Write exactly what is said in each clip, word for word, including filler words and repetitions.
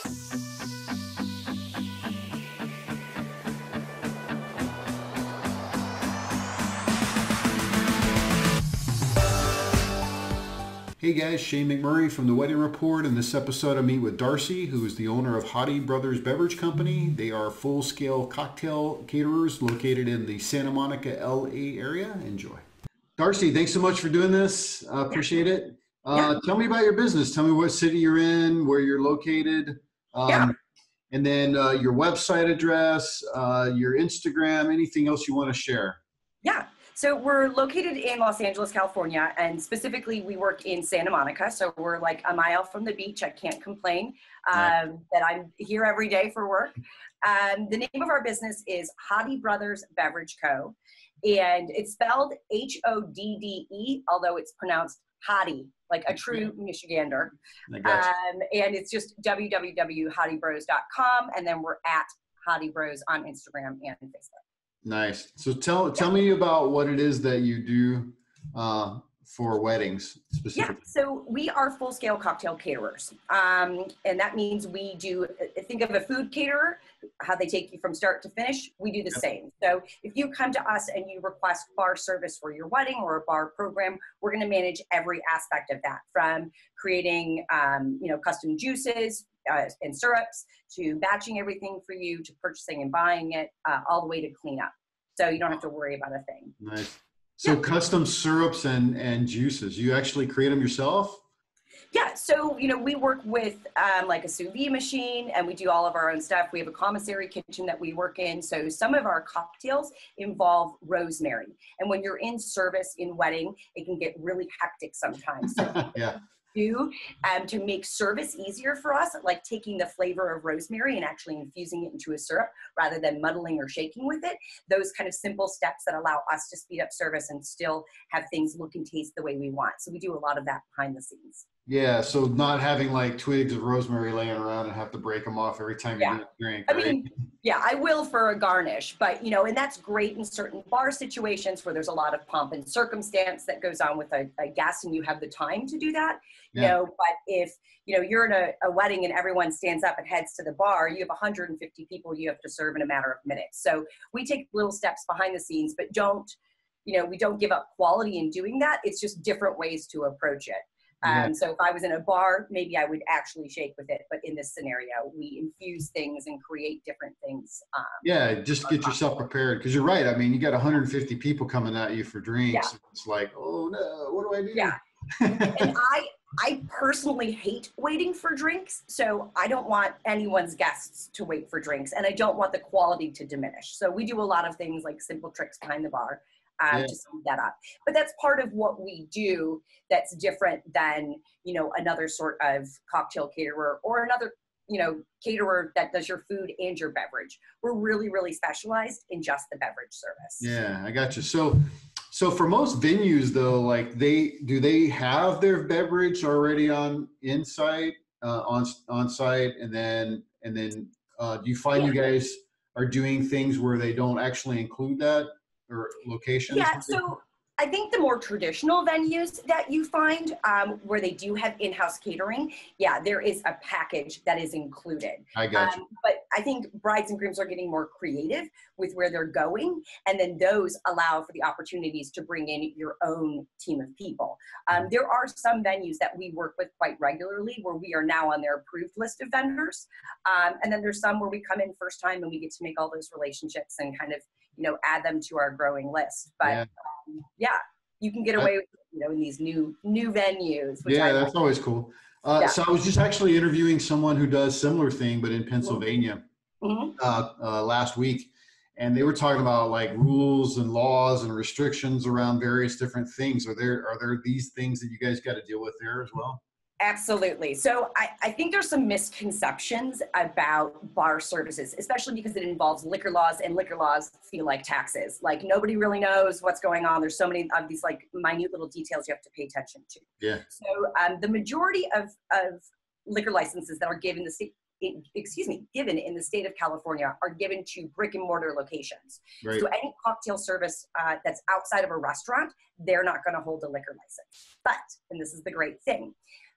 Hey guys, Shane McMurray from the Wedding Report. In this episode I meet with Darci, who is the owner of Hodde Brothers Beverage Company. They are full-scale cocktail caterers located in the Santa Monica, L A area. Enjoy. Darci, thanks so much for doing this. Uh, appreciate it. Uh, Yeah. Tell me about your business. Tell me what city you're in, where you're located, um, Yeah. and then uh, your website address, uh, your Instagram, anything else you want to share. Yeah. So we're located in Los Angeles, California, and specifically we work in Santa Monica. So we're like a mile from the beach. I can't complain um, Right. that I'm here every day for work. Um, the name of our business is Hodde Brothers Beverage Co. And it's spelled H O D D E, although it's pronounced Hodde, like a true Michigander. I got you. Um, and it's just w w w dot hodde bros dot com. And then we're at Hodde Bros on Instagram and Facebook. Nice. So tell tell me about what it is that you do uh, for weddings Yeah, specifically. so we are full-scale cocktail caterers, um, and that means we do, uh, think of a food caterer, how they take you from start to finish, we do the Yep. same. So if you come to us and you request bar service for your wedding or a bar program, we're going to manage every aspect of that, from creating, um, you know, custom juices uh, and syrups, to batching everything for you, to purchasing and buying it, uh, all the way to cleanup. So you don't have to worry about a thing. Nice. So Yeah. custom syrups and and juices, you actually create them yourself? Yeah, so, you know, we work with um, like a sous vide machine, and we do all of our own stuff. We have a commissary kitchen that we work in. So some of our cocktails involve rosemary. And when you're in service in wedding, it can get really hectic sometimes. So Yeah. do um, to make service easier for us, like taking the flavor of rosemary and actually infusing it into a syrup rather than muddling or shaking with it. Those kind of simple steps that allow us to speed up service and still have things look and taste the way we want. So we do a lot of that behind the scenes. Yeah. So not having like twigs of rosemary laying around and have to break them off every time you Yeah. do a drink, I right? mean, yeah, I will for a garnish, but you know, and that's great in certain bar situations where there's a lot of pomp and circumstance that goes on with a, a guest and you have the time to do that, you Yeah. know, but if, you know, you're in a, a wedding and everyone stands up and heads to the bar, you have one hundred fifty people you have to serve in a matter of minutes. So we take little steps behind the scenes, but don't, you know, we don't give up quality in doing that. It's just different ways to approach it. Yeah. Um, so if I was in a bar, maybe I would actually shake with it. But in this scenario, we infuse things and create different things. Um, Yeah. Just get yourself prepared, because you're right. I mean, you got one hundred fifty people coming at you for drinks. Yeah. It's like, oh no, what do I do? Yeah. And I, I personally hate waiting for drinks. So I don't want anyone's guests to wait for drinks, and I don't want the quality to diminish. So we do a lot of things like simple tricks behind the bar. Um, Yeah. to speed that up. But that's part of what we do that's different than, you know, another sort of cocktail caterer or another, you know, caterer that does your food and your beverage. We're really, really specialized in just the beverage service. Yeah, I got you. So, so for most venues though, like they, do they have their beverage already on inside, uh, on, on site? And then, and then, uh, do you find Yeah. you guys are doing things where they don't actually include that, or locations? Yeah, so I think the more traditional venues that you find um, where they do have in-house catering, yeah, there is a package that is included. I got you. Um, but I think brides and grooms are getting more creative with where they're going, and then those allow for the opportunities to bring in your own team of people. Um, there are some venues that we work with quite regularly where we are now on their approved list of vendors, um, and then there's some where we come in first time and we get to make all those relationships and kind of, you know, add them to our growing list. But Yeah. um, yeah, you can get away with, you know, in these new new venues. Which Yeah, I that's always cool. Uh, Yeah. So I was just actually interviewing someone who does similar thing, but in Pennsylvania, Mhm. uh, uh, last week, and they were talking about like rules and laws and restrictions around various different things. Are there are there these things that you guys got to deal with there as well? Absolutely. So I, I think there's some misconceptions about bar services, especially because it involves liquor laws, and liquor laws feel like taxes. Like nobody really knows what's going on. There's so many of these like minute little details you have to pay attention to. Yeah. So um, the majority of, of liquor licenses that are given the state, excuse me, given in the state of California are given to brick and mortar locations. Right. So any cocktail service uh, that's outside of a restaurant, they're not going to hold a liquor license. But, and this is the great thing,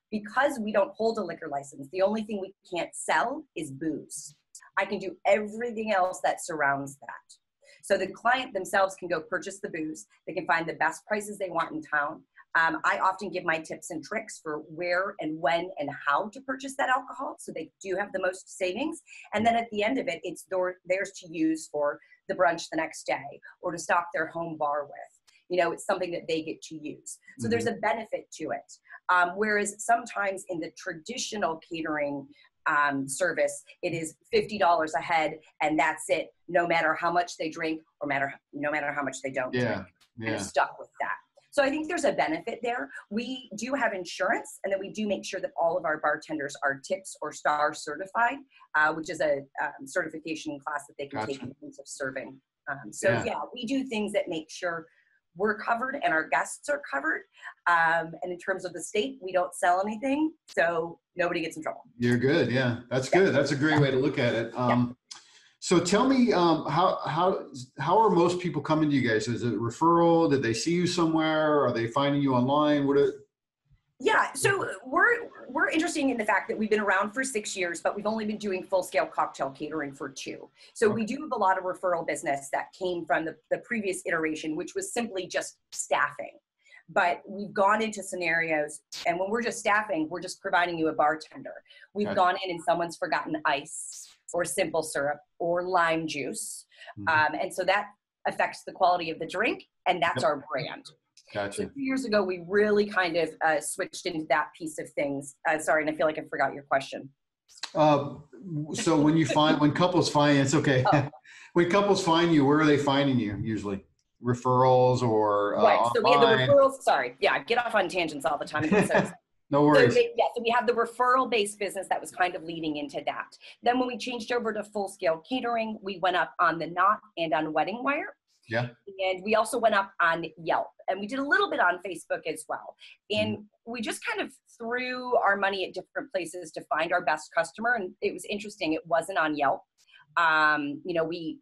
because we don't hold a liquor license, the only thing we can't sell is booze. I can do everything else that surrounds that. So the client themselves can go purchase the booze. They can find the best prices they want in town. Um, I often give my tips and tricks for where and when and how to purchase that alcohol, so they do have the most savings. And then at the end of it, it's their, theirs to use for the brunch the next day or to stock their home bar with. You know, it's something that they get to use. So mm-hmm. there's a benefit to it. Um, whereas sometimes in the traditional catering um, service, it is fifty dollars a head and that's it, no matter how much they drink or matter no matter how much they don't yeah. drink. Yeah. Kind of stuck with that. So I think there's a benefit there. We do have insurance, and then we do make sure that all of our bartenders are TIPS or STAR certified, uh, which is a um, certification class that they can Gotcha. take in terms of serving. Um, so yeah. yeah, we do things that make sure we're covered and our guests are covered. Um, and in terms of the state, we don't sell anything, so nobody gets in trouble. You're good. Yeah, that's yeah. good. That's a great yeah. way to look at it. Um, yeah. So tell me, um, how how how are most people coming to you guys? Is it referral? Did they see you somewhere? Are they finding you online? What? Are... Yeah, so we're we're interested in the fact that we've been around for six years, but we've only been doing full scale cocktail catering for two. So okay. we do have a lot of referral business that came from the, the previous iteration, which was simply just staffing. But we've gone into scenarios, and when we're just staffing, we're just providing you a bartender. We've okay. gone in and someone's forgotten ice or simple syrup or lime juice. Mm-hmm. Um, and so that affects the quality of the drink, and that's yep. our brand. Gotcha. So two years ago, we really kind of uh, switched into that piece of things. Uh, sorry, and I feel like I forgot your question. Uh, so when you find, when couples find, it's okay. Oh. When couples find you, where are they finding you usually? Referrals or uh, right. online? So we have the referrals. Sorry. Yeah. I get off on tangents all the time. So, no worries. So, yeah. So we have the referral based business that was kind of leading into that. Then when we changed over to full scale catering, we went up on the Knot and on Wedding Wire. Yeah. And we also went up on Yelp, and we did a little bit on Facebook as well. And mm. we just kind of threw our money at different places to find our best customer. And it was interesting. It wasn't on Yelp. Um, you know, we,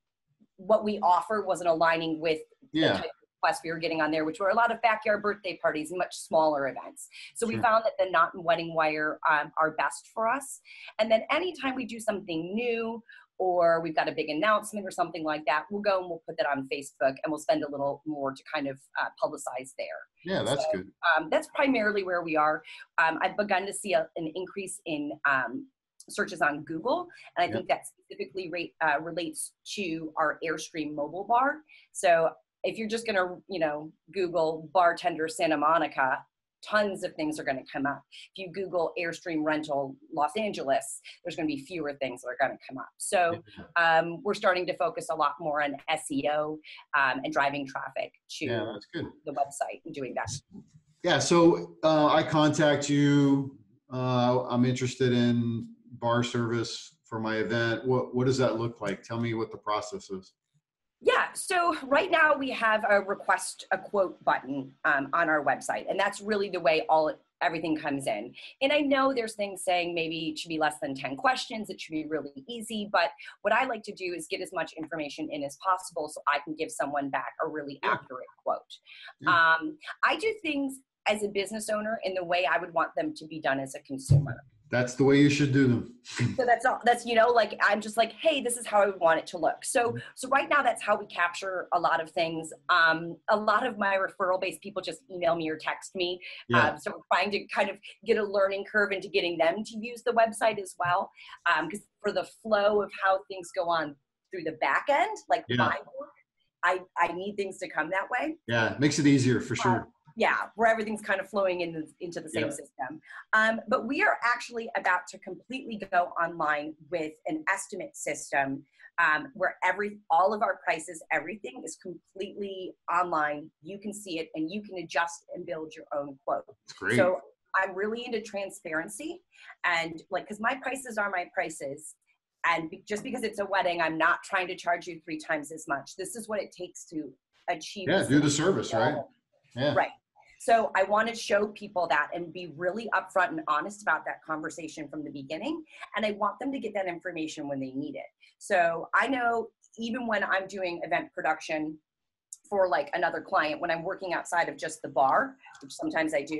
what we offer wasn't aligning with yeah. the type of requests we were getting on there, which were a lot of backyard birthday parties and much smaller events. So sure. we found that the Knot and Wedding Wire um, are best for us. And then anytime we do something new, or we've got a big announcement or something like that, we'll go and we'll put that on Facebook, and we'll spend a little more to kind of uh, publicize there. Yeah, that's so, good. Um, that's primarily where we are. Um, I've begun to see a, an increase in um, searches on Google, and I yep. think that specifically rate, uh, relates to our Airstream mobile bar. So if you're just gonna, you know, Google bartender Santa Monica, tons of things are going to come up. If you Google Airstream rental Los Angeles, there's going to be fewer things that are going to come up. So um, we're starting to focus a lot more on S E O um, and driving traffic to yeah, that's good. the website and doing that. Yeah. So uh, I contact you. Uh, I'm interested in bar service for my event. What What does that look like? Tell me what the process is. Yeah, so right now we have a request a quote button um, on our website, and that's really the way all everything comes in. And I know there's things saying maybe it should be less than ten questions, it should be really easy, but what I like to do is get as much information in as possible so I can give someone back a really yeah. accurate quote. Yeah. Um, I do things as a business owner in the way I would want them to be done as a consumer. That's the way you should do them. So that's all, that's, you know, like, I'm just like, hey, this is how I would want it to look. So, so right now that's how we capture a lot of things. Um, a lot of my referral based people just email me or text me. Yeah. Um, so we're trying to kind of get a learning curve into getting them to use the website as well. Um, cause for the flow of how things go on through the back end, like yeah. my work, I, I need things to come that way. Yeah. It makes it easier for sure. Um, Yeah, where everything's kind of flowing in the, into the same yeah. system. Um, but we are actually about to completely go online with an estimate system um, where every all of our prices, everything is completely online. You can see it and you can adjust and build your own quote. That's great. So I'm really into transparency, and like, because my prices are my prices. And be, just because it's a wedding, I'm not trying to charge you three times as much. This is what it takes to achieve. Yeah, do the service, right? Yeah. Right. So I want to show people that and be really upfront and honest about that conversation from the beginning. And I want them to get that information when they need it. So I know even when I'm doing event production for like another client, when I'm working outside of just the bar, which sometimes I do,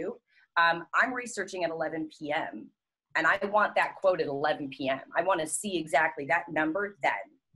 um, I'm researching at eleven p m and I want that quote at eleven p m I want to see exactly that number then.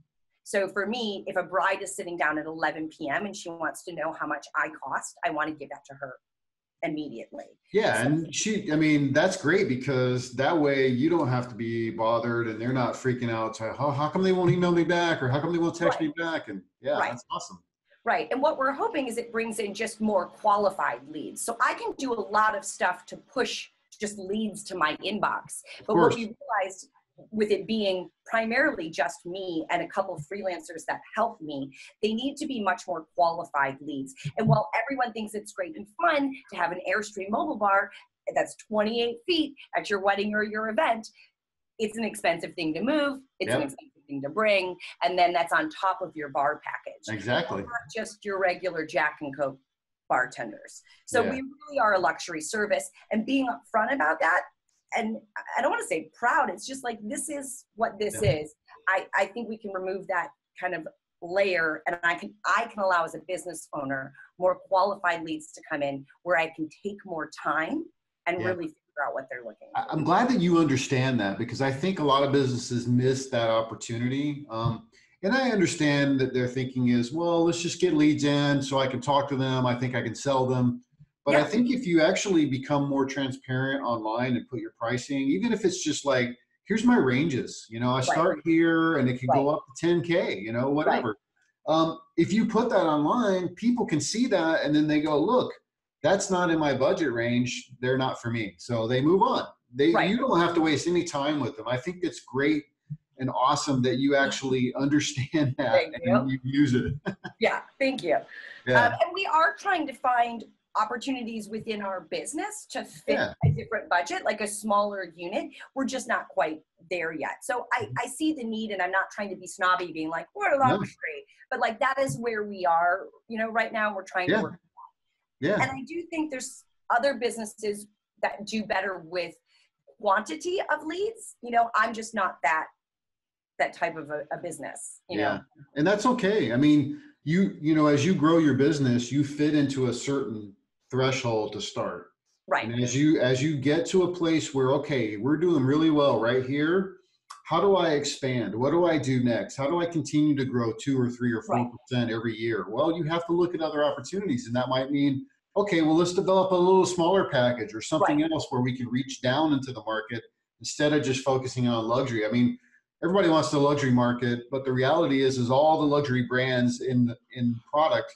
So for me, if a bride is sitting down at eleven p m and she wants to know how much I cost, I want to give that to her immediately. Yeah, So, and she, I mean, that's great because that way you don't have to be bothered and they're not freaking out to, how, how come they won't email me back or how come they won't text right, me back? And yeah, right. that's awesome. Right. And what we're hoping is it brings in just more qualified leads. So I can do a lot of stuff to push just leads to my inbox. Of But what course. we realized with it being primarily just me and a couple of freelancers that help me, they need to be much more qualified leads. And while everyone thinks it's great and fun to have an Airstream mobile bar that's twenty-eight feet at your wedding or your event, it's an expensive thing to move. It's Yep. an expensive thing to bring. And then that's on top of your bar package. Exactly. We're not just your regular Jack and Coke bartenders. So Yeah. we really are a luxury service, and being upfront about that. And I don't want to say proud. It's just like, this is what this Yeah. is. I, I think we can remove that kind of layer, and I can, I can allow as a business owner, more qualified leads to come in where I can take more time and Yeah. really figure out what they're looking for. I'm glad that you understand that because I think a lot of businesses miss that opportunity. Um, and I understand that their thinking is, well, let's just get leads in so I can talk to them. I think I can sell them. But I Yeah. think if you actually become more transparent online and put your pricing, even if it's just like, here's my ranges, you know, I start here and it could go Right. up to ten K, you know, Right. whatever. Um, if you put that online, people can see that and then they go, look, that's not in my budget range. They're not for me. So they move on. They, Right. you don't have to waste any time with them. I think it's great and awesome that you actually understand that Thank and you. you use it. Yeah, thank you. Yeah. Um, and we are trying to find opportunities within our business to fit Yeah. a different budget, like a smaller unit. We're just not quite there yet. So I, I see the need, and I'm not trying to be snobby, being like, we're No. luxury, but like, that is where we are, you know, right now. We're trying Yeah. to work. Yeah. And I do think there's other businesses that do better with quantity of leads. You know, I'm just not that that type of a, a business, you Yeah. know. And that's okay. I mean, you, you know, as you grow your business, you fit into a certain threshold to start. Right. And as you, as you get to a place where, okay, we're doing really well right here. How do I expand? What do I do next? How do I continue to grow two or three or four percent every year? Well, you have to look at other opportunities, and that might mean, okay, well, let's develop a little smaller package or something Right. else where we can reach down into the market instead of just focusing on luxury. I mean, everybody wants the luxury market, but the reality is, is all the luxury brands in in product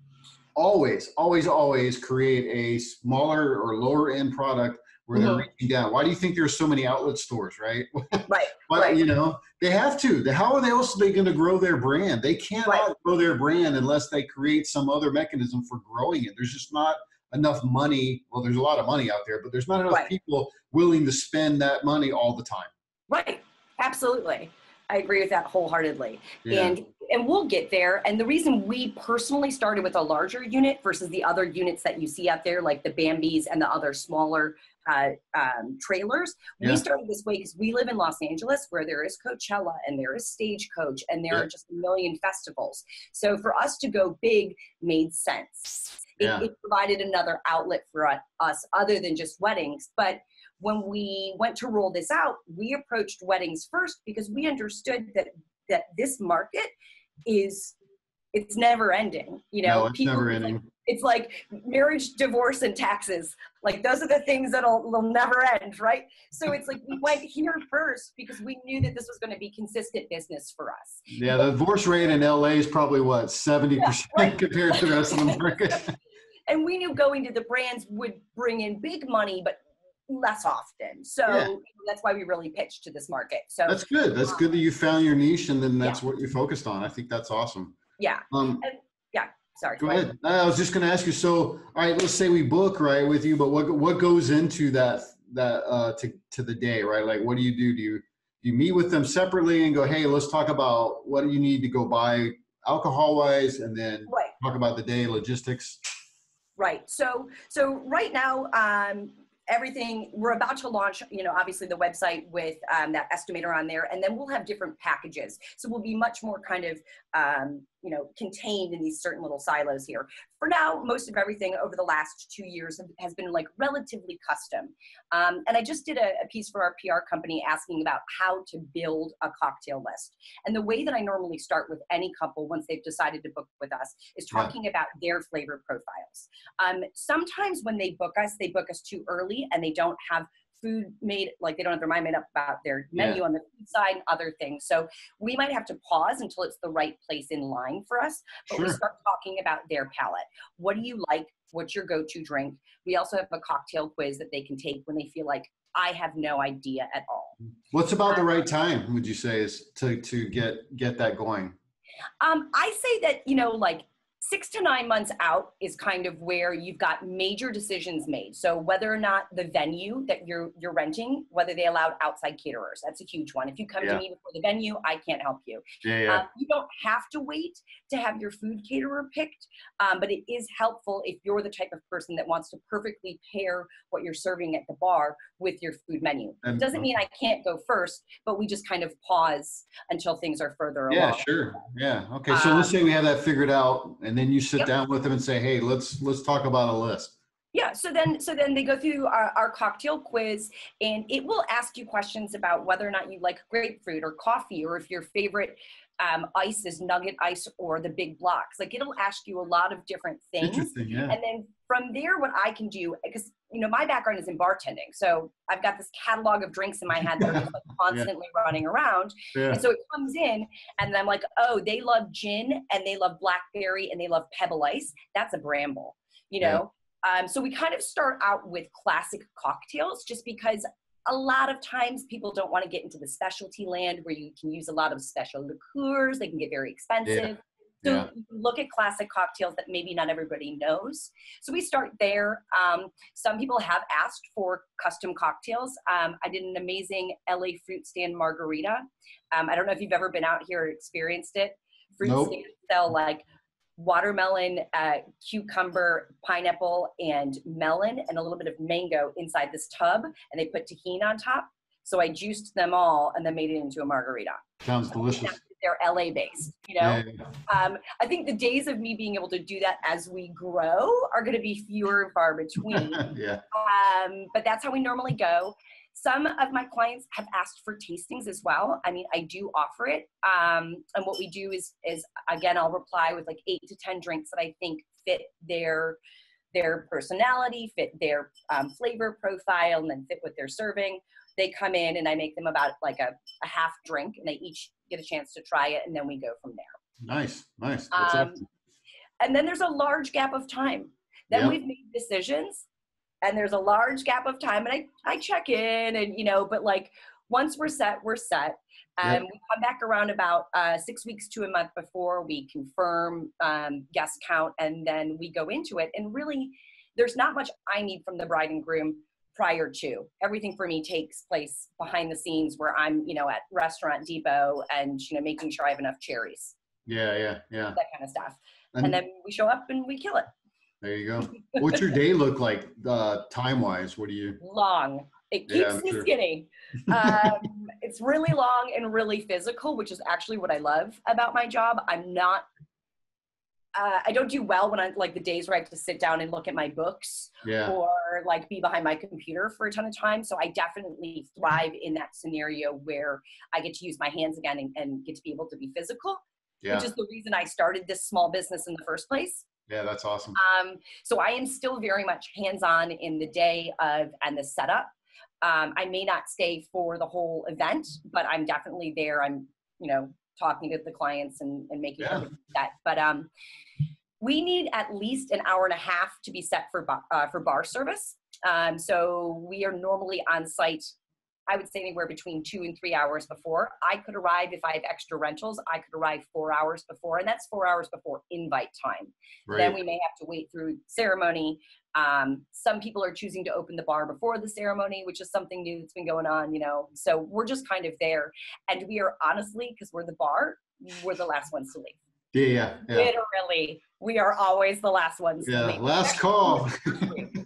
always, always, always create a smaller or lower end product where they're Mhm. reaching down. Why do you think there's so many outlet stores, right? Right. But Right. you know, they have to. They- How are they else they going to grow their brand? They cannot Right. grow their brand unless they create some other mechanism for growing it. There's just not enough money. Well, there's a lot of money out there, but there's not enough Right. people willing to spend that money all the time. Right. Absolutely. I agree with that wholeheartedly. Yeah. And and we'll get there. And the reason we personally started with a larger unit versus the other units that you see out there, like the Bambis and the other smaller uh, um, trailers, Yeah. we started this way because we live in Los Angeles, where there is Coachella and there is Stagecoach and there Yeah. are just a million festivals. So for us to go big made sense. It, Yeah. it provided another outlet for u- us other than just weddings. But when we went to roll this out, we approached weddings first because we understood that that this market is, it's never ending. You know, No, it's never it's like, ending. it's like marriage, divorce, and taxes. Like, those are the things that'll will never end, right? So it's like we went here first because we knew that this was going to be consistent business for us. Yeah, the divorce rate in L A is probably what, seventy percent Yeah, right. compared to the rest of the market. And we knew going to the brands would bring in big money, but less often. So Yeah. you know, that's why we really pitched to this market. So That's good. That's um, good that you found your niche and then that's Yeah. what you focused on. I think that's awesome. yeah. Um, And yeah, sorry. go ahead. I was just going to ask you. So, all right, let's say we book right with you, but what what goes into that that uh, to to the day, right? Like, what do you do? Do you do you meet with them separately and go, hey, let's talk about what do you need to go buy alcohol wise, and then Right. talk about the day logistics. Right. So, so right now, um, everything we're about to launch, you know, obviously the website with um, that estimator on there, and then we'll have different packages. So we'll be much more kind of um, you know, contained in these certain little silos here. For now, most of everything over the last two years has been like relatively custom. Um, and I just did a, a piece for our P R company asking about how to build a cocktail list. And the way that I normally start with any couple once they've decided to book with us is talking yeah. about their flavor profiles. Um, sometimes when they book us, they book us too early and they don't have food made, like they don't have their mind made up about their menu yeah. on the food side and other things. So we might have to pause until it's the right place in line for us, but sure. we start talking about their palate. What do you like? What's your go-to drink? We also have a cocktail quiz that they can take when they feel like, I have no idea at all. What's about the right time, would you say, is to, to get, get that going? Um, I say that, you know, like six to nine months out is kind of where you've got major decisions made. So whether or not the venue that you're you're renting, whether they allowed outside caterers, that's a huge one. If you come yeah. to me before the venue, I can't help you. Yeah, yeah. Um, you don't have to wait to have your food caterer picked, um, but it is helpful if you're the type of person that wants to perfectly pair what you're serving at the bar with your food menu. And, it doesn't mean I can't go first, but we just kind of pause until things are further yeah, along. Yeah, sure. Yeah. Okay. So um, let's say we have that figured out, and then you sit yep. down with them and say, hey, let's let's talk about a list. Yeah, so then so then they go through our, our cocktail quiz, and it will ask you questions about whether or not you like grapefruit or coffee, or if your favorite um, ice is nugget ice or the big blocks. Like, it'll ask you a lot of different things. Interesting, yeah. And then from there, what I can do, because you know my background is in bartending, so I've got this catalog of drinks in my head that are just like constantly yeah. running around. Yeah. And so it comes in, and I'm like, oh, they love gin, and they love blackberry, and they love pebble ice. That's a Bramble, you know. Yeah. Um, so we kind of start out with classic cocktails, just because a lot of times people don't want to get into the specialty land where you can use a lot of special liqueurs. They can get very expensive. Yeah. So yeah. you can look at classic cocktails that maybe not everybody knows. So we start there. Um, some people have asked for custom cocktails. Um, I did an amazing L A fruit stand margarita. Um, I don't know if you've ever been out here or experienced it. Fruit nope. stands sell like watermelon, uh, cucumber, pineapple, and melon, and a little bit of mango inside this tub, and they put tahini on top. So I juiced them all and then made it into a margarita. Sounds so delicious. They're L A based, you know? Yeah, yeah. Um, I think the days of me being able to do that as we grow are going to be fewer and far between. yeah. Um, but that's how we normally go. Some of my clients have asked for tastings as well. I mean, I do offer it. Um, and what we do is, is, again, I'll reply with like eight to ten drinks that I think fit their, their personality, fit their um, flavor profile, and then fit what they're serving. They come in and I make them about like a, a half drink, and they each get a chance to try it, and then we go from there. Nice, nice. That's um, awesome. And then there's a large gap of time. Then yep. we've made decisions, and there's a large gap of time, and I, I check in, and, you know, but like once we're set, we're set. And yep. we come back around about uh, six weeks to a month before we confirm um, guest count, and then we go into it. And really, there's not much I need from the bride and groom prior to. Everything for me takes place behind the scenes, where I'm, you know, at Restaurant Depot and, you know, making sure I have enough cherries. Yeah, yeah, yeah. That kind of stuff. And, and then we show up and we kill it. There you go. What's your day look like uh, time-wise? What do you? Long. It keeps yeah, me sure. skinny. Um, it's really long and really physical, which is actually what I love about my job. I'm not Uh, I don't do well when I like the days where I have to sit down and look at my books yeah. or like be behind my computer for a ton of time. So I definitely thrive in that scenario where I get to use my hands again and, and get to be able to be physical, yeah. which is the reason I started this small business in the first place. Yeah, that's awesome. Um, so I am still very much hands-on in the day of and the setup. Um, I may not stay for the whole event, but I'm definitely there. I'm, you know, talking to the clients and, and making yeah. sure that, but um, we need at least an hour and a half to be set for, uh, for bar service. Um, so we are normally on site, I would say anywhere between two and three hours before. I could arrive if I have extra rentals. I could arrive four hours before, and that's four hours before invite time. Right. Then we may have to wait through ceremony. Um, some people are choosing to open the bar before the ceremony, which is something new that's been going on, you know, so we're just kind of there. And we are honestly, because we're the bar, we're the last ones to leave. Yeah, yeah, yeah. Literally, we are always the last ones yeah, to leave. last call.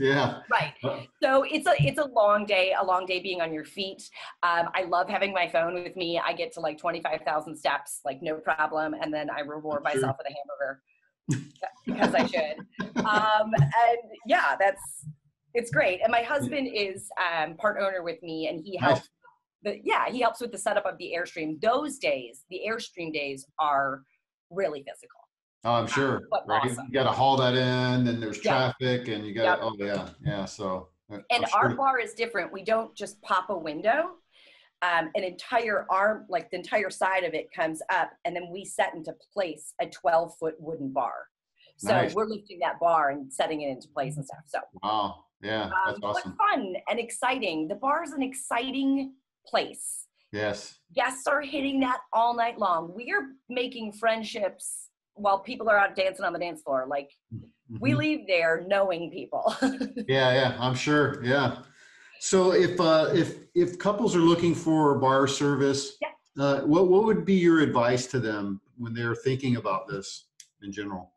Yeah. Right. Uh, So it's a it's a long day, a long day being on your feet. Um, I love having my phone with me. I get to like twenty-five thousand steps, like no problem. And then I reward Sure. myself with a hamburger because I should. Um, and yeah, that's, it's great. And my husband is um, part owner with me, and he Nice. helps the, yeah, he helps with the setup of the Airstream. Those days, the Airstream days are really physical, Oh, I'm um, sure, but right? awesome. You got to haul that in, and there's Yep. traffic, and you got to, Yep. oh yeah, yeah. So uh, I'm And our sure. bar is different. We don't just pop a window. Um, an entire arm, like the entire side of it comes up, and then we set into place a twelve foot wooden bar. So Nice. we're lifting that bar and setting it into place and stuff. So, Wow. Yeah, that's um, but awesome. fun and exciting. The bar is an exciting place. Yes. Guests are hitting that all night long. We are making friendships while people are out dancing on the dance floor. Like, we Mhm. leave there knowing people. Yeah, yeah, I'm sure. Yeah. So if uh, if if couples are looking for bar service, Yeah. uh, what what would be your advice to them when they're thinking about this in general?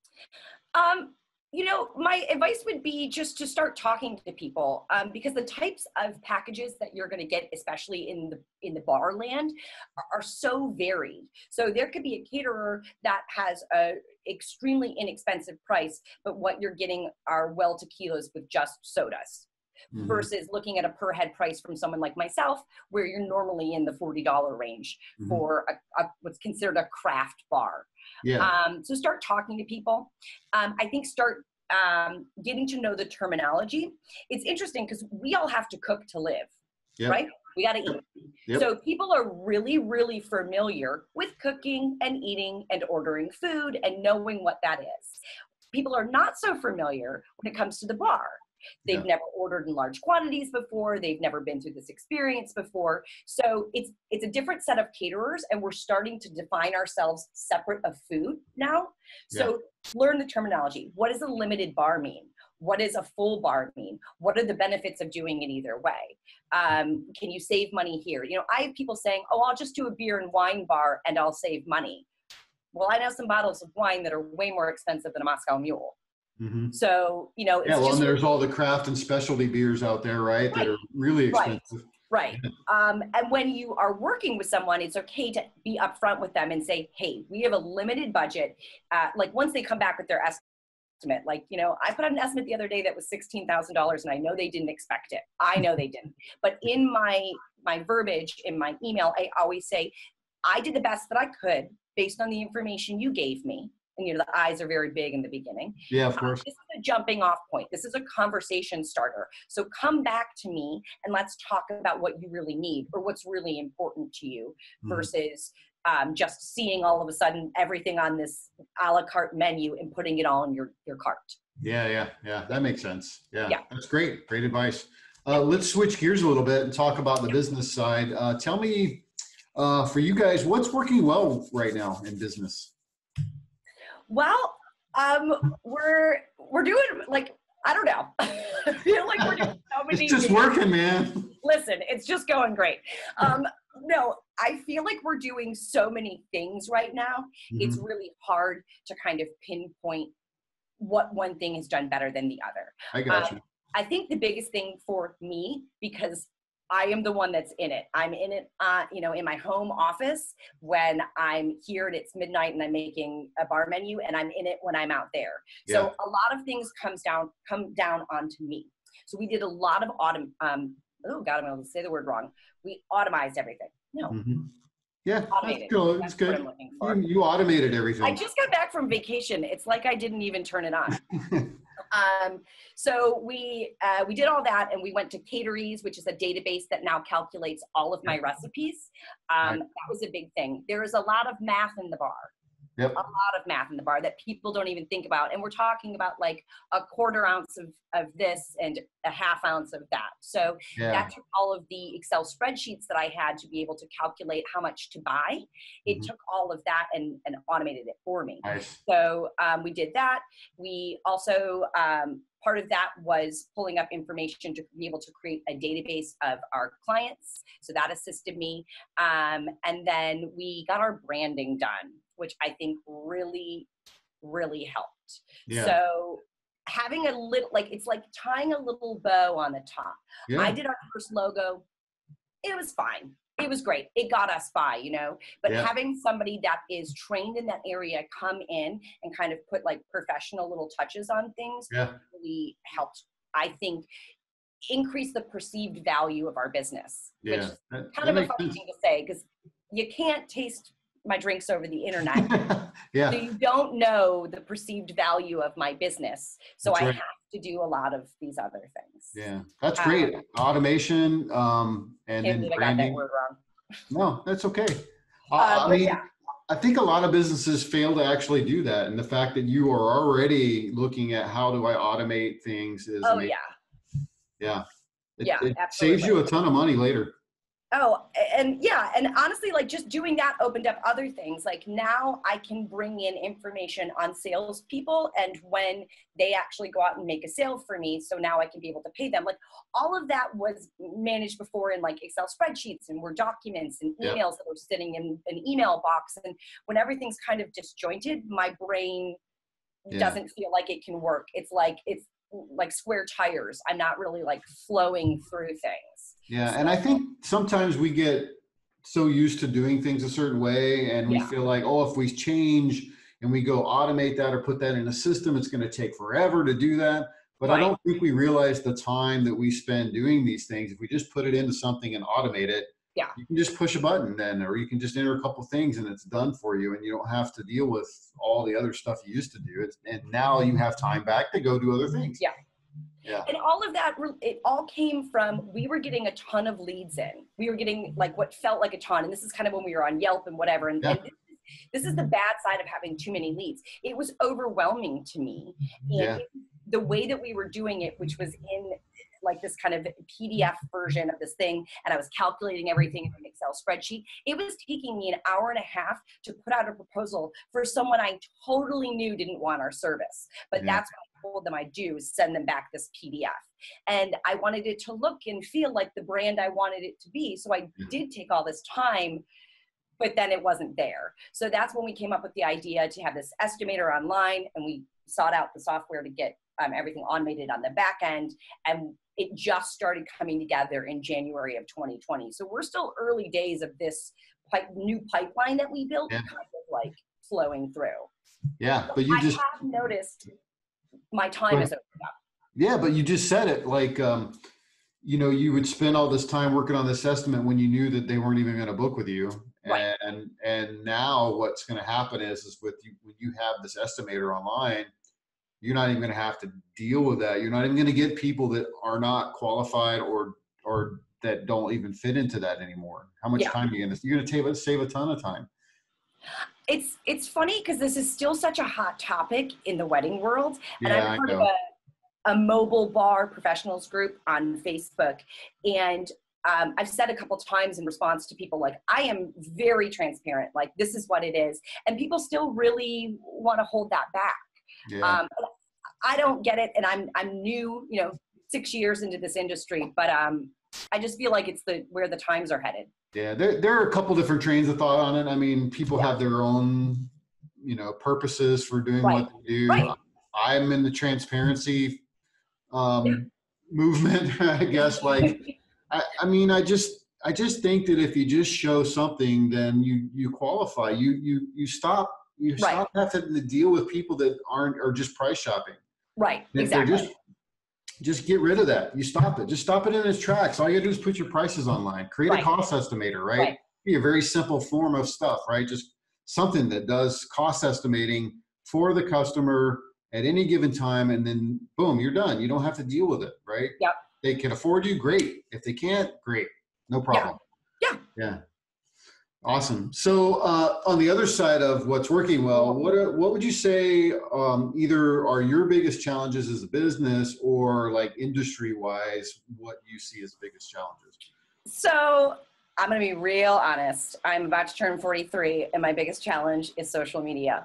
Um, you know, my advice would be just to start talking to people, um, because the types of packages that you're going to get, especially in the in the bar land, are, are so varied. So there could be a caterer that has a extremely inexpensive price, but what you're getting are well tequilas with just sodas. Hmm. Versus looking at a per head price from someone like myself, where you're normally in the forty dollar range Hmm. for a, a, what's considered a craft bar. Yeah. Um, so start talking to people. Um, I think start um, getting to know the terminology. It's interesting because we all have to cook to live, Yep. right? We got to eat. Yep. So people are really, really familiar with cooking and eating and ordering food and knowing what that is. People are not so familiar when it comes to the bar. Yeah. They've never ordered in large quantities before. They've never been through this experience before. So it's it's a different set of caterers, and we're starting to define ourselves separate of food now. Yeah. So learn the terminology. What does a limited bar mean? What does a full bar mean? What are the benefits of doing it either way? Um, can you save money here? You know, I have people saying, oh, I'll just do a beer and wine bar and I'll save money. Well, I know some bottles of wine that are way more expensive than a Moscow Mule. Hmm. So, you know, Yeah. it's Well, and just there's all the craft and specialty beers out there, right? That right, are really right, expensive. right. Um, and when you are working with someone, it's okay to be upfront with them and say, hey, we have a limited budget. Uh, like once they come back with their estimate, like, you know, I put out an estimate the other day that was sixteen thousand dollars, and I know they didn't expect it. I know they didn't. But in my, my verbiage, in my email, I always say, I did the best that I could based on the information you gave me. And, you know, the eyes are very big in the beginning. Yeah, of Uh, course. this is a jumping off point. This is a conversation starter. So come back to me and let's talk about what you really need or what's really important to you Mhm. versus um, just seeing all of a sudden everything on this a la carte menu and putting it all in your, your cart. Yeah, yeah, yeah. That makes sense. Yeah, Yeah. that's great. Great advice. Yeah. Uh, let's switch gears a little bit and talk about the Yeah. business side. Uh, tell me, uh, for you guys, what's working well right now in business? Well, um, we're we're doing like I don't know. I feel like we're doing so many. It's just things. working, man. Listen, it's just going great. Um, no, I feel like we're doing so many things right now. It's Mhm. really hard to kind of pinpoint what one thing has done better than the other. I got Um, you. I think the biggest thing for me, because I am the one that's in it. I'm in it, uh, you know, in my home office when I'm here and it's midnight and I'm making a bar menu, and I'm in it when I'm out there. Yeah. So a lot of things comes down come down onto me. So we did a lot of autumn. Um, oh God, I'm going to say the word wrong. We automized everything. No, Hmm. Yeah, that's automated. good. It's That's what I'm good. looking You, for. you automated I everything. just got back from vacation. It's like I didn't even turn it on. Um, so we uh, we did all that, and we went to Cateries, which is a database that now calculates all of my recipes. Um, Right. that was a big thing. There is a lot of math in the bar. Yep. A lot of math in the bar that people don't even think about. And we're talking about like a quarter ounce of, of this and a half ounce of that. So Yeah. that took all of the Excel spreadsheets that I had to be able to calculate how much to buy. It Mhm. took all of that and, and automated it for me. Nice. So um, we did that. We also, um, part of that was pulling up information to be able to create a database of our clients. So that assisted me. Um, and then we got our branding done, which I think really, really helped. Yeah. So having a little, like, it's like tying a little bow on the top. Yeah. I did our first logo. It was fine. It was great. It got us by, you know, but Yeah. having somebody that is trained in that area come in and kind of put like professional little touches on things Yeah. really helped, I think, increase the perceived value of our business, Yeah. which is That, kind that of a makes funny sense. thing to say because you can't taste my drinks over the internet. Yeah. So you don't know the perceived value of my business. So That's I right. have to do a lot of these other things. Yeah. That's Um, great. Automation, um, and can't then believe I got that branding. word wrong. No, that's okay. Uh, Uh, I but yeah, mean, I think a lot of businesses fail to actually do that. And the fact that you are already looking at how do I automate things is oh amazing. yeah, Yeah. It, yeah, it saves absolutely. you a ton of money later. Oh, and yeah, and honestly, like just doing that opened up other things. Like now I can bring in information on salespeople and when they actually go out and make a sale for me. So now I can be able to pay them. Like all of that was managed before in like Excel spreadsheets and Word documents and Yeah. emails that were sitting in an email box. And when everything's kind of disjointed, my brain Yeah. doesn't feel like it can work. It's like, it's like square tires. I'm not really like flowing through things. Yeah. So, And I think sometimes we get so used to doing things a certain way and we yeah. feel like, oh, if we change and we go automate that or put that in a system, it's going to take forever to do that. But I Right. don't think we realize the time that we spend doing these things. If we just put it into something and automate it, Yeah. you can just push a button then, or you can just enter a couple things and it's done for you. And you don't have to deal with all the other stuff you used to do. It's, and now you have time back to go do other things. Yeah. Yeah. And all of that, it all came from, we were getting a ton of leads in. We were getting like what felt like a ton. And this is kind of when we were on Yelp and whatever. And, Yeah. and this, this is the bad side of having too many leads. It was overwhelming to me. And Yeah. it, the way that we were doing it, which was in like this kind of P D F version of this thing, and I was calculating everything in an Excel spreadsheet, it was taking me an hour and a half to put out a proposal for someone I totally knew didn't want our service. But Yeah. that's what I told them I'd do, is send them back this P D F. And I wanted it to look and feel like the brand I wanted it to be. So I did take all this time, but then it wasn't there. So that's when we came up with the idea to have this estimator online, and we sought out the software to get um, everything automated on the back end. And it just started coming together in January of twenty twenty. So we're still early days of this pipe, new pipeline that we built, Yeah. kind of like flowing through. Yeah. But you I just, have noticed my time is opened up. yeah, but you just said it like, um, you know, you would spend all this time working on this estimate when you knew that they weren't even going to book with you. Right. And, and now what's going to happen is, is with you, when you have this estimator online, you're not even going to have to deal with that. You're not even going to get people that are not qualified or, or that don't even fit into that anymore. How much Yeah. time are you going to, you're going to save, save a ton of time. It's, it's funny because this is still such a hot topic in the wedding world. And Yeah, I'm I part of know. a, a mobile bar professionals group on Facebook. And um, I've said a couple times in response to people, like, I am very transparent, like this is what it is. And people still really want to hold that back. Yeah. Um, I don't get it. And I'm, I'm new, you know, six years into this industry, but um, I just feel like it's the, where the times are headed. Yeah, there, there are a couple different trains of thought on it. I mean, people Yeah. have their own, you know, purposes for doing Right. what they do. Right. I'm in the transparency um, movement, I guess. Like, I, I mean, I just, I just think that if you just show something, then you, you qualify. You, you, you stop, you Right. stop having to deal with people that aren't, are just price shopping. Right. They're Exactly. just, just get rid of that. You stop it. Just stop it in its tracks. All you gotta do is put your prices online. Create Right. a cost estimator, right? Right. Be a very simple form of stuff, right? Just something that does cost estimating for the customer at any given time, and then boom, you're done. You don't have to deal with it, right? Yep. They can afford you, great. If they can't, great. No problem. Yeah. Yeah. Awesome. So uh, on the other side of what's working well, what are, what would you say um, either are your biggest challenges as a business, or like industry wise, what you see as biggest challenges? So I'm going to be real honest. I'm about to turn forty-three, and my biggest challenge is social media.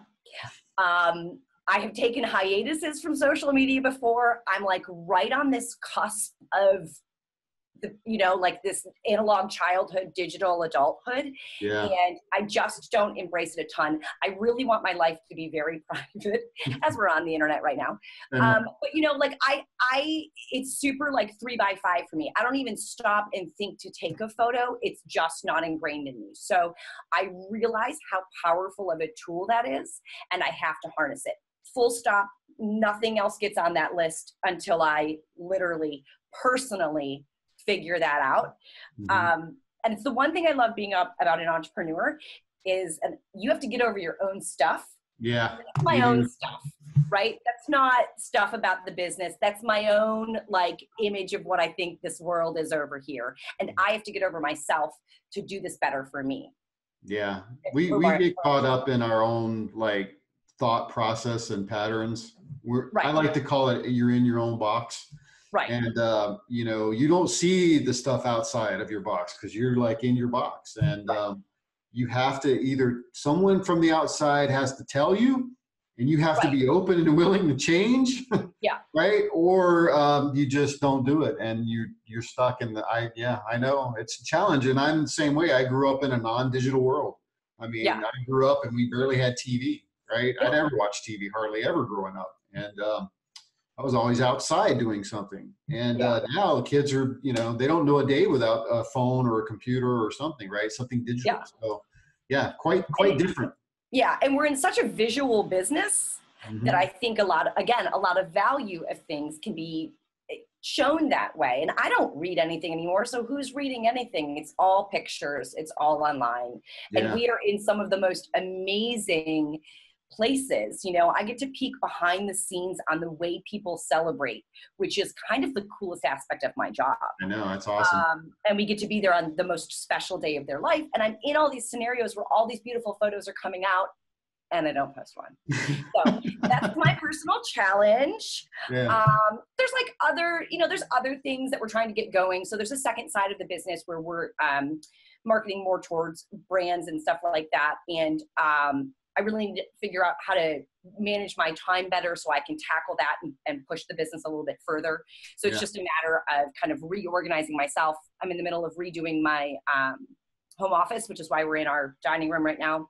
Um, I have taken hiatuses from social media before. I'm like right on this cusp of the, you know, like this analog childhood, digital adulthood. Yeah. And I just don't embrace it a ton. I really want my life to be very private, as we're on the internet right now. Um, but you know, like I, I, it's super like three by five for me. I don't even stop and think to take a photo. It's just not ingrained in me. So I realize how powerful of a tool that is, and I have to harness it. Full stop. Nothing else gets on that list until I literally, personally figure that out. Mm-hmm. Um, and it's the one thing I love being up about an entrepreneur is, and you have to get over your own stuff. Yeah. That's my mm-hmm. own stuff, right? That's not stuff about the business. That's my own like image of what I think this world is over here. And I have to get over myself to do this better for me. Yeah. We, we get caught up in our own like thought process and patterns. We're, right. I like to call it, you're in your own box. Right. And, uh, you know, you don't see the stuff outside of your box because you're like in your box. And right. um, you have to either, someone from the outside has to tell you, and you have right. to be open and willing to change. Yeah. Right. Or um, you just don't do it. And you, you're stuck in the, I, yeah, I know it's a challenge. And I'm the same way. I grew up in a non-digital world. I mean, yeah. I grew up and we barely had T V. Right. Yeah. I never watched T V hardly ever growing up. And, um, I was always outside doing something. And yeah. uh, now the kids are, you know, they don't know a day without a phone or a computer or something, right? Something digital. Yeah. So yeah, quite, quite different. Yeah. And we're in such a visual business mm-hmm. that I think a lot, of, again, a lot of value of things can be shown that way. And I don't read anything anymore. So who's reading anything? It's all pictures. It's all online. Yeah. And we are in some of the most amazing places. You know, I get to peek behind the scenes on the way people celebrate, which is kind of the coolest aspect of my job. I know, that's awesome. Um, and we get to be there on the most special day of their life. And I'm in all these scenarios where all these beautiful photos are coming out and I don't post one. So that's my personal challenge. Yeah. Um, there's like other, you know, there's other things that we're trying to get going. So there's a second side of the business where we're um, marketing more towards brands and stuff like that. And um, I really need to figure out how to manage my time better so I can tackle that and, and push the business a little bit further. So it's yeah. just a matter of kind of reorganizing myself. I'm in the middle of redoing my um, home office, which is why we're in our dining room right now.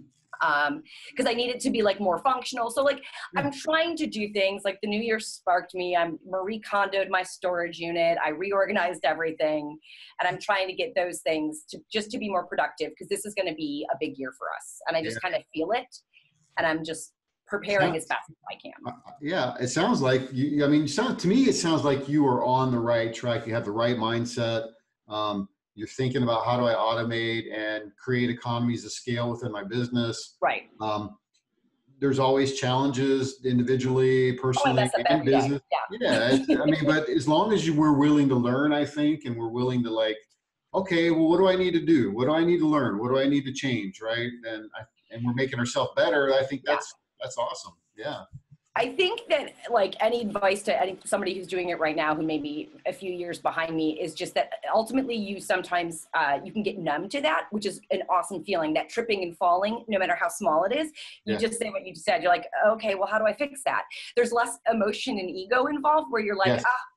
Um, because I need it to be like more functional. So like yeah. I'm trying to do things like the new year sparked me. I'm Marie Kondo'd my storage unit. I reorganized everything and I'm trying to get those things to just to be more productive because this is going to be a big year for us. And I just yeah. kind of feel it and I'm just preparing sounds, as fast as I can. Uh, yeah. It sounds like you, I mean, you sound, to me, it sounds like you are on the right track. You have the right mindset. Um, You're thinking about how do I automate and create economies of scale within my business. Right. Um, there's always challenges individually, personally, oh, and business. Yeah. yeah I mean, but as long as you we're willing to learn, I think, and we're willing to like, okay, well, what do I need to do? What do I need to learn? What do I need to change? Right. And I, and we're making ourselves better. I think that's yeah. that's awesome. Yeah. I think that like any advice to any, somebody who's doing it right now who may be a few years behind me is just that ultimately you sometimes uh, you can get numb to that, which is an awesome feeling, that tripping and falling, no matter how small it is. You yeah. just say what you just said. You're like, okay, well, how do I fix that? There's less emotion and ego involved where you're like, yes. ah,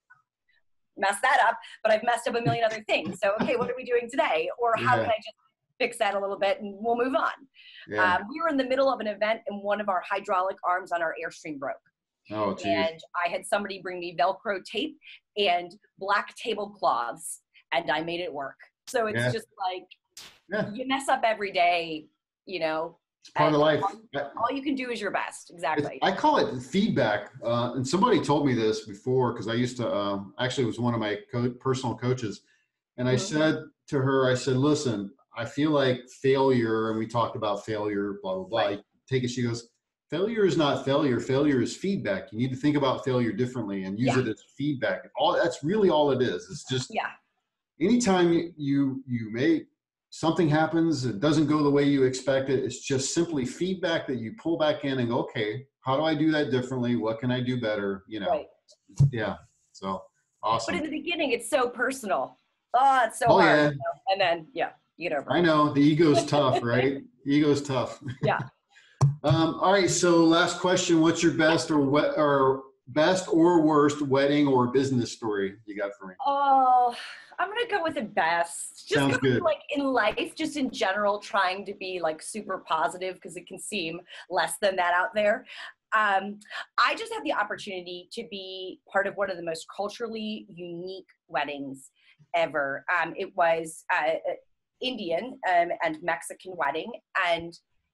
mess that up, but I've messed up a million other things. So, okay, what are we doing today? Or how yeah. can I just fix that a little bit and we'll move on. Yeah. Um, we were in the middle of an event and one of our hydraulic arms on our Airstream broke. Oh, geez. And I had somebody bring me Velcro tape and black tablecloths and I made it work. So it's yeah. just like, yeah. you mess up every day, you know. It's part of life. All, all you can do is your best. Exactly. It's, I call it feedback. Uh, and somebody told me this before because I used to, um, actually it was one of my co- personal coaches. And I mm-hmm. said to her, I said, listen, I feel like failure, and we talked about failure, blah, blah, blah. Right. Take it, she goes, failure is not failure. Failure is feedback. You need to think about failure differently and use yeah. it as feedback. All that's really all it is. It's just yeah. anytime you you make something happens, it doesn't go the way you expect it. It's just simply feedback that you pull back in and go, okay, how do I do that differently? What can I do better? You know, right. yeah. So awesome. But in the beginning, it's so personal. Oh, it's so oh, hard. Yeah. You know? And then, yeah, you get over it. I know the ego's tough, right? The ego's tough. Yeah. Um, all right. So last question, what's your best or what, or best or worst wedding or business story you got for me? Oh, I'm gonna go with the best. Just Sounds because, good. like in life, just in general, trying to be like super positive because it can seem less than that out there. Um, I just had the opportunity to be part of one of the most culturally unique weddings ever. Um, it was uh, Indian um, and Mexican wedding, and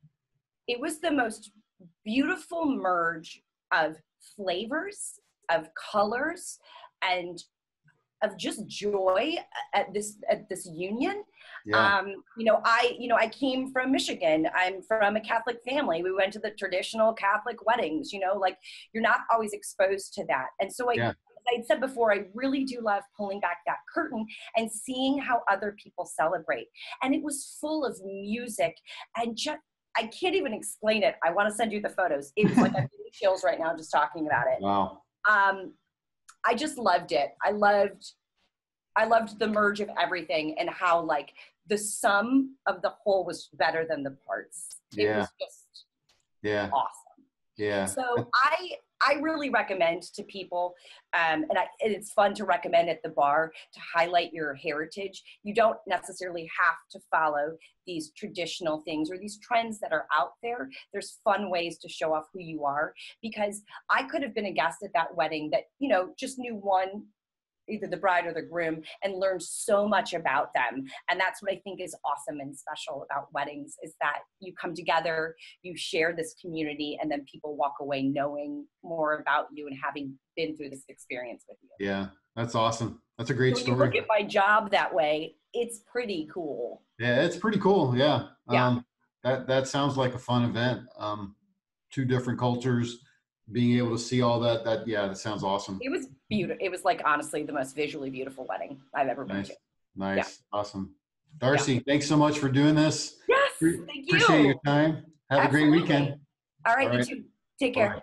it was the most beautiful merge of flavors, of colors, and of just joy at this at this union. Yeah. Um, you know, I you know I came from Michigan. I'm from a Catholic family. We went to the traditional Catholic weddings. You know, like you're not always exposed to that, and so I. Yeah. As I said before, I really do love pulling back that curtain and seeing how other people celebrate. And it was full of music and just, I can't even explain it. I want to send you the photos. It was like I'm getting chills right now just talking about it. Wow. Um, I just loved it. I loved, I loved the merge of everything and how like the sum of the whole was better than the parts. It Yeah. was just Yeah. awesome. Yeah. So I, I really recommend to people, um, and, I, and it's fun to recommend at the bar to highlight your heritage. You don't necessarily have to follow these traditional things or these trends that are out there. There's fun ways to show off who you are, because I could have been a guest at that wedding that, you know, just knew one, either the bride or the groom, and learned so much about them. And that's what I think is awesome and special about weddings, is that you come together, you share this community, and then people walk away knowing more about you and having been through this experience with you. Yeah. That's awesome. That's a great So when you story. look at my job that way, it's pretty cool. Yeah. It's pretty cool. Yeah. Yeah. Um, that, that sounds like a fun event. Um, two different cultures, being able to see all that, that, yeah, that sounds awesome. It was beautiful. It was like, honestly, the most visually beautiful wedding I've ever been Nice. to. Nice. Yeah. Awesome. Yeah. Darci, thanks so much for doing this. Yes. Pre- Thank appreciate your you. time. Have Absolutely. a great weekend. All right. All You right. too. Take Bye. care.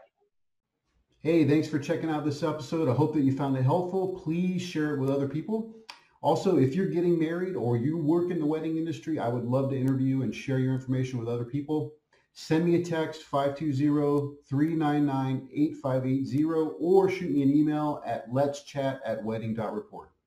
Hey, thanks for checking out this episode. I hope that you found it helpful. Please share it with other people. Also, if you're getting married or you work in the wedding industry, I would love to interview and share your information with other people. Send me a text, five two zero, three nine nine, eight five eight zero, or shoot me an email at let's chat at wedding dot report.